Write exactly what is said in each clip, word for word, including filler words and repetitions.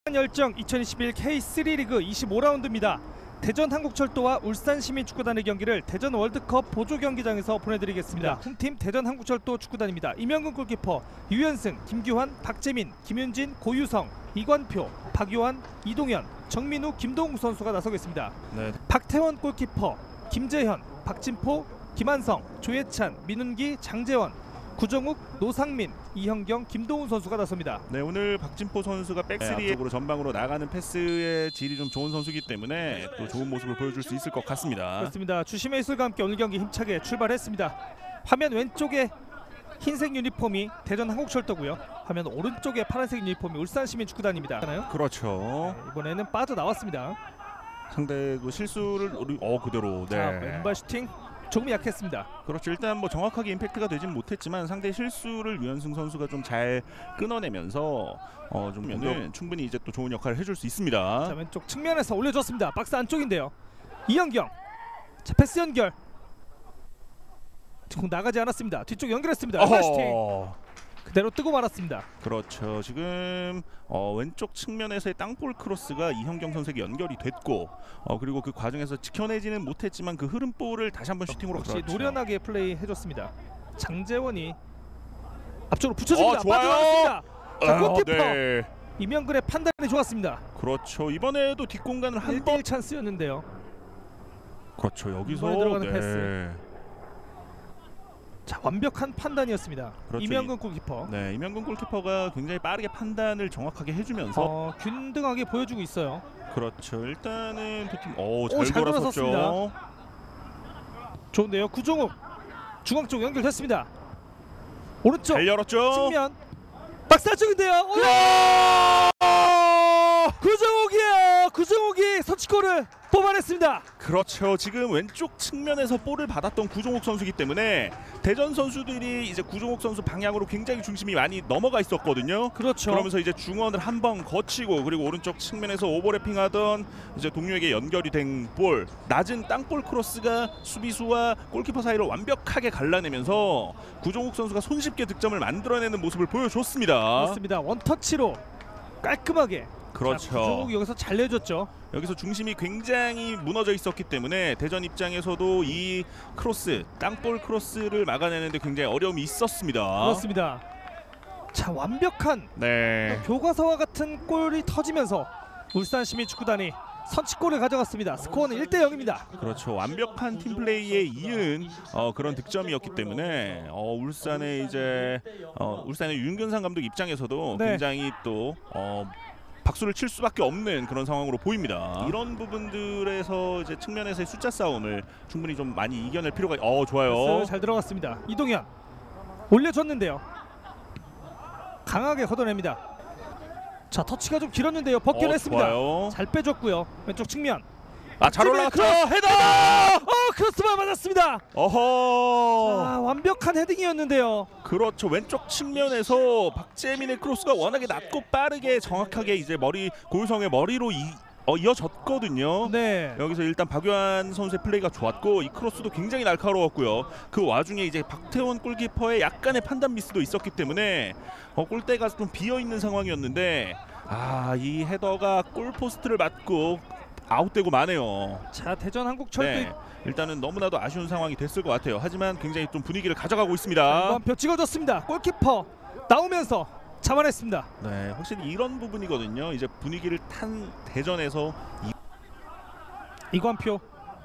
열정 이천이십일 케이 쓰리 리그 이십오 라운드입니다. 대전 한국철도와 울산 시민축구단의 경기를 대전 월드컵 보조 경기장에서 보내드리겠습니다. 홈팀 대전 한국철도 축구단입니다. 이명근 골키퍼, 유현승, 김규환, 박재민, 김윤진, 고유성, 이관표, 박요한, 이동현, 정민우, 김동욱 선수가 나서겠습니다. 네. 박태원 골키퍼, 김재현, 박진포, 김한성, 조예찬, 민은기, 장재원, 구정욱, 노상민, 이형경, 김도훈 선수가 나섭니다. 네, 오늘 박진포 선수가 백쓰리 쪽으로 전방으로 나가는 패스의 질이 좀 좋은 선수이기 때문에 또 좋은 모습을 보여줄 수 있을 것 같습니다. 그렇습니다. 주심의 예술과 함께 오늘 경기 힘차게 출발했습니다. 화면 왼쪽에 흰색 유니폼이 대전 한국철도고요. 화면 오른쪽에 파란색 유니폼이 울산시민축구단입니다. 그렇죠. 네, 이번에는 빠져나왔습니다. 상대 그 실수를 어 그대로. 네. 자, 왼발 슈팅 조금 약했습니다. 그렇죠. 일단 뭐 정확하게 임팩트가 되진 못했지만 상대 실수를 유현승 선수가 좀 잘 끊어내면서 어 좀 면은 충분히 이제 또 좋은 역할을 해줄 수 있습니다. 자, 왼쪽 측면에서 올려줬습니다. 박스 안쪽인데요. 이형경, 자 패스 연결. 공 나가지 않았습니다. 뒤쪽 연결했습니다. 왼발 슈팅 그대로 뜨고 말았습니다. 그렇죠. 지금 어, 왼쪽 측면에서의 땅볼 크로스가 이형경 선수에게 연결이 됐고 어, 그리고 그 과정에서 지켜내지는 못했지만 그 흐름 볼을 다시 한번 슈팅으로 역시 그렇죠. 노련하게 플레이 해줬습니다. 장재원이 앞쪽으로 붙여줍니다. 어, 좋아요. 빠져나왔습니다. 자, 아, 골키퍼 네. 이명근의 판단이 좋았습니다. 그렇죠. 이번에도 뒷공간을 한 일 대 번. 일 찬스였는데요. 그렇죠. 여기서 들어가는 네. 패스. 자, 완벽한 판단이었습니다. 그렇죠. 이명근 골키퍼. 네, 이명근 골키퍼가 굉장히 빠르게 판단을 정확하게 해주면서 어, 균등하게 보여주고 있어요. 그렇죠. 일단은 두 팀 오, 잘, 오, 잘 돌아섰죠. 돌아섰습니다. 좋은데요. 구종욱 중앙 쪽 연결됐습니다. 오른쪽 잘 열었죠. 측면 박스 안쪽인데요. 구종욱이에요. 구종욱이 선취골을 뽑아냈습니다. 그렇죠. 지금 왼쪽 측면에서 볼을 받았던 구종욱 선수이기 때문에 대전 선수들이 이제 구종욱 선수 방향으로 굉장히 중심이 많이 넘어가 있었거든요. 그렇죠. 그러면서 이제 중원을 한 번 거치고 그리고 오른쪽 측면에서 오버래핑하던 이제 동료에게 연결이 된 볼, 낮은 땅볼 크로스가 수비수와 골키퍼 사이를 완벽하게 갈라내면서 구종욱 선수가 손쉽게 득점을 만들어내는 모습을 보여줬습니다. 그렇습니다. 원터치로 깔끔하게. 그렇죠. 자, 구종욱이 여기서 잘 내줬죠. 여기서 중심이 굉장히 무너져 있었기 때문에 대전 입장에서도 이 크로스, 땅볼 크로스를 막아내는데 굉장히 어려움이 있었습니다. 그렇습니다. 자, 완벽한 네. 교과서와 같은 골이 터지면서 울산시민축구단이 선취골을 가져갔습니다. 스코어는 일 대 영입니다. 그렇죠. 완벽한 팀플레이에 이은 어, 그런 득점이었기 때문에 어, 울산의 이제 어, 울산의 윤근상 감독 입장에서도 네. 굉장히 또 어, 박수를 칠 수밖에 없는 그런 상황으로 보입니다. 이런 부분들에서 이제 측면에서의 숫자 싸움을 충분히 좀 많이 이겨낼 필요가. 어 좋아요. 잘 들어갔습니다. 이동현 올려줬는데요. 강하게 걷어냅니다. 자, 터치가 좀 길었는데요. 벗겨냈습니다. 어, 잘 빼줬고요. 왼쪽 측면. 아, 잘 올라갔죠. 크로스, 헤더! 어, 크로스만 맞았습니다. 어허. 아, 완벽한 헤딩이었는데요. 그렇죠. 왼쪽 측면에서 박재민의 크로스가 워낙에 낮고 빠르게 정확하게 이제 머리 고유성의 머리로 이, 어, 이어졌거든요. 네. 여기서 일단 박요한 선수의 플레이가 좋았고 이 크로스도 굉장히 날카로웠고요. 그 와중에 이제 박태원 골키퍼의 약간의 판단 미스도 있었기 때문에 어, 골대가 좀 비어 있는 상황이었는데 아, 이 헤더가 골포스트를 맞고 아웃되고 마네요. 자, 대전 한국철도 네, 일단은 너무나도 아쉬운 상황이 됐을 것 같아요. 하지만 굉장히 좀 분위기를 가져가고 있습니다. 한표 찍어줬습니다. 골키퍼 나오면서 잡아냈습니다. 네, 확실히 이런 부분이거든요. 이제 분위기를 탄 대전에서 이... 이관표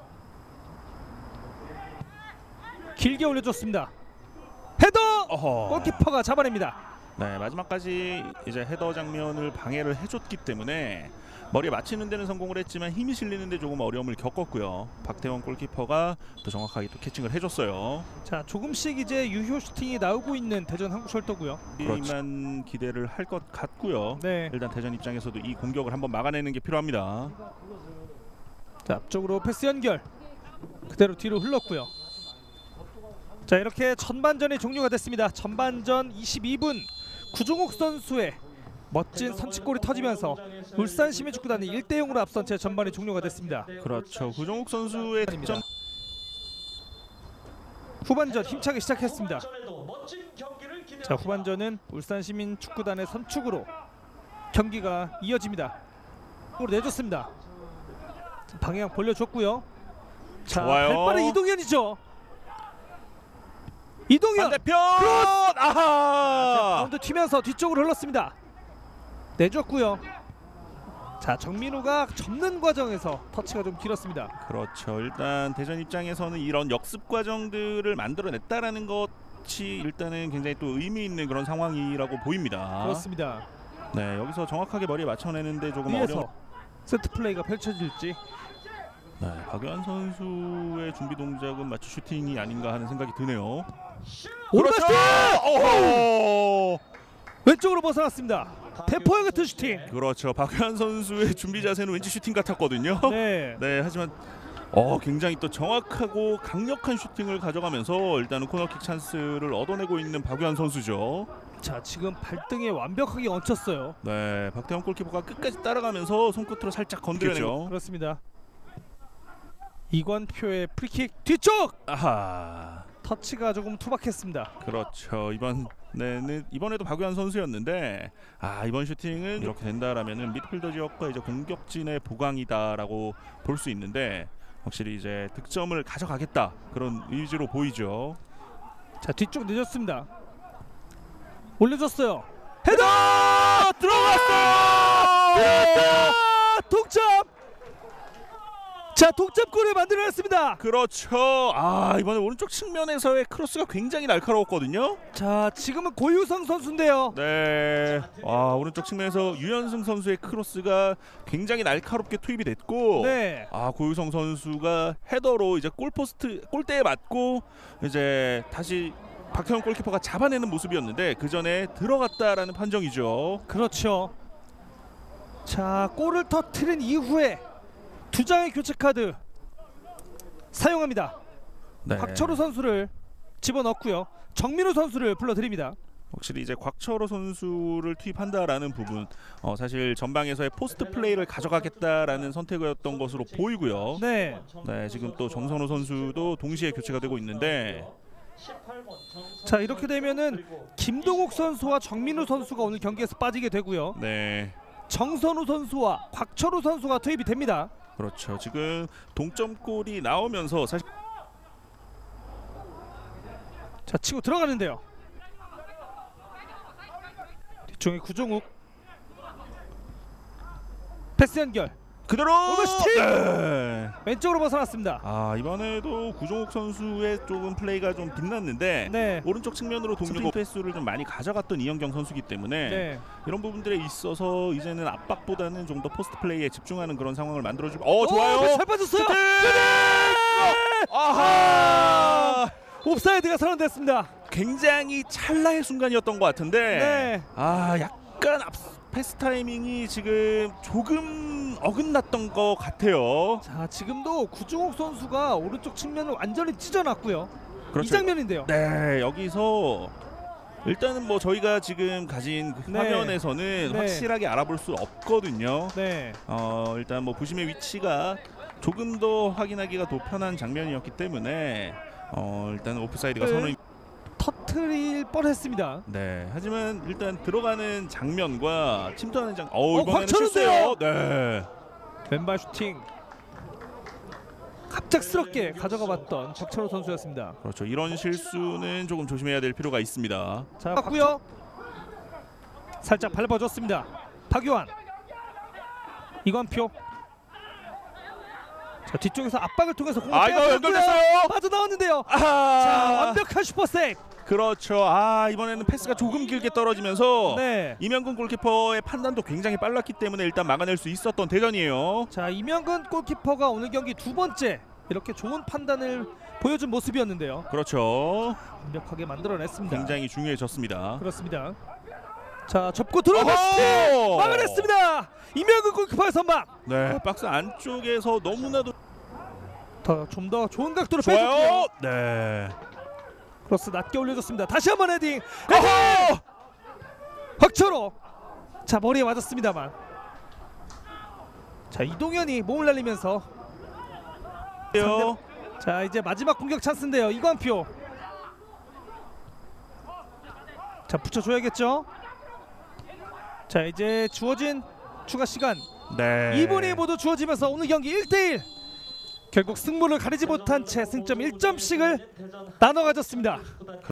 길게 올려줬습니다. 헤더! 어허. 골키퍼가 잡아냅니다. 네, 마지막까지 이제 헤더 장면을 방해를 해줬기 때문에 머리에 맞히는 데는 성공을 했지만 힘이 실리는 데 조금 어려움을 겪었고요. 박태원 골키퍼가 더 정확하게 또 캐칭을 해줬어요. 자, 조금씩 이제 유효 슈팅이 나오고 있는 대전 한국철도고요. 이만 기대를 할 것 같고요. 네. 일단 대전 입장에서도 이 공격을 한번 막아내는 게 필요합니다. 자, 앞쪽으로 패스 연결 그대로 뒤로 흘렀고요. 자, 이렇게 전반전이 종료가 됐습니다. 전반전 이십이 분 구종욱 선수의 멋진 선취골이 터지면서 울산시민축구단이 일 대 영으로 앞선 채 전반이 종료가 됐습니다. 그렇죠. 구종욱 선수의 득점. 후반전 힘차게 시작했습니다. 자, 후반전은 울산시민축구단의 선축으로 경기가 이어집니다. 내줬습니다. 방향 벌려줬고요. 자, 좋아요. 발빠른 이동현이죠. 이동현 반대편. 자, 아하. 가운데 튀면서 뒤쪽으로 흘렀습니다. 내줬고요. 자, 정민우가 접는 과정에서 터치가 좀 길었습니다. 그렇죠. 일단 대전 입장에서는 이런 역습 과정들을 만들어냈다라는 것이 일단은 굉장히 또 의미 있는 그런 상황이라고 보입니다. 그렇습니다. 네, 여기서 정확하게 머리에 맞춰내는데 조금 위에서 어려운. 세트 플레이가 펼쳐질지. 네, 박유한 선수의 준비 동작은 마치 슈팅이 아닌가 하는 생각이 드네요. 오른발 슈팅! 오호! 왼쪽으로 벗어났습니다. 대포형 같은 슈팅. 그렇죠. 박유한 선수의 준비 자세는 왠지 슈팅 같았거든요. 네. 네, 하지만 어 굉장히 또 정확하고 강력한 슈팅을 가져가면서 일단은 코너킥 찬스를 얻어내고 있는 박유한 선수죠. 자, 지금 발등에 완벽하게 얹혔어요. 네, 박태원 골키퍼가 끝까지 따라가면서 손끝으로 살짝 건드렸죠. 그렇습니다. 이관표의 프리킥 뒤쪽 아하. 터치가 조금 투박했습니다. 그렇죠. 이번에는 이번에도 박유한 선수였는데 아 이번 슈팅은 이렇게 된다라면은 미드필더 지역과 이제 공격진의 보강이다라고 볼 수 있는데 확실히 이제 득점을 가져가겠다 그런 의지로 보이죠. 자, 뒤쪽 늦었습니다. 올려줬어요. 헤더! 들어갔어요. 동점! 자, 동점골을 만들어냈습니다. 그렇죠. 아 이번에 오른쪽 측면에서의 크로스가 굉장히 날카로웠거든요. 자, 지금은 고유성 선수인데요. 네. 와 오른쪽 측면에서 유현승 선수의 크로스가 굉장히 날카롭게 투입이 됐고, 네. 아 고유성 선수가 헤더로 이제 골포스트 골대에 맞고 이제 다시 박태원 골키퍼가 잡아내는 모습이었는데 그 전에 들어갔다라는 판정이죠. 그렇죠. 자, 골을 터트린 이후에 두 장의 교체 카드 사용합니다. 네. 곽철우 선수를 집어넣고요. 정민우 선수를 불러드립니다. 확실히 이제 곽철호 선수를 투입한다라는 부분, 어, 사실 전방에서의 포스트 플레이를 가져가겠다라는 선택이었던 것으로 보이고요. 네. 네, 지금 또 정선우 선수도 동시에 교체가 되고 있는데, 자, 이렇게 되면은 김동욱 선수와 정민우 선수가 오늘 경기에서 빠지게 되고요. 네, 정선우 선수와 곽철우 선수가 투입이 됩니다. 그렇죠. 지금 동점골이 나오면서 사실 자, 치고 들어가는데요. 뒤쪽에 구종욱 패스 연결 그대로 오버슈팅! 네. 왼쪽으로 벗어났습니다. 아 이번에도 구종욱 선수의 조금 플레이가 좀 빛났는데 네. 오른쪽 측면으로 동료 패스를 좀 많이 가져갔던 이현경 선수이기 때문에 네. 이런 부분들에 있어서 이제는 압박보다는 좀 더 포스트 플레이에 집중하는 그런 상황을 만들어주고, 어 좋아요. 오, 잘 빠졌어요. 슈팅! 아하! 옵사이드가 선언됐습니다. 굉장히 찰나의 순간이었던 것 같은데, 네. 아 약간 앞 패스 타이밍이 지금 조금 어긋났던 것 같아요. 자, 지금도 구종욱 선수가 오른쪽 측면을 완전히 찢어놨고요. 그렇죠. 이 장면인데요. 네, 여기서 일단은 뭐 저희가 지금 가진 그 네. 화면에서는 네. 확실하게 알아볼 수 없거든요. 네. 어 일단 뭐 부심의 위치가 조금 더 확인하기가 더 편한 장면이었기 때문에 어 일단 오프사이드가 네. 선언. 터트릴 뻔했습니다. 네. 하지만 일단 들어가는 장면과 침투하는 장. 어 어, 이번에는 곽철우인데요? 실수예요. 네. 왼발 슈팅. 갑작스럽게 가져가봤던 곽철우 선수였습니다. 그렇죠. 이런 실수는 조금 조심해야 될 필요가 있습니다. 자, 봤고요. 살짝 밟아줬습니다. 박유한, 이관표. 자, 뒤쪽에서 압박을 통해서 공을 아, 이거 빼앗았고요. 연결됐어요. 빠져나왔는데요. 아, 자, 완벽한 슈퍼세이브. 그렇죠. 아 이번에는 패스가 조금 길게 떨어지면서 네. 이명근 골키퍼의 판단도 굉장히 빨랐기 때문에 일단 막아낼 수 있었던 대전이에요. 자, 이명근 골키퍼가 오늘 경기 두 번째 이렇게 좋은 판단을 보여준 모습이었는데요. 그렇죠. 완벽하게 만들어냈습니다. 굉장히 중요해졌습니다. 그렇습니다. 자, 접고 들어오고 어허! 막아냈습니다. 이명근 골키퍼의 선방. 네, 박스 안쪽에서 너무나도 더 좀 더 좋은 각도로 빼줬고요. 좋아요. 네. 크로스 낮게 올려줬습니다. 다시 한번 헤딩. 어허! 곽철호. 자, 머리에 맞았습니다만. 자, 이동현이 몸을 날리면서 요. 자, 이제 마지막 공격 찬스인데요. 이관표. 자, 붙여줘야겠죠. 자, 이제 주어진 추가 시간 네. 이 분이 모두 주어지면서 오늘 경기 일 대 일. 결국 승부를 가리지 못한 채 승점 일 점씩을 나눠 가졌습니다.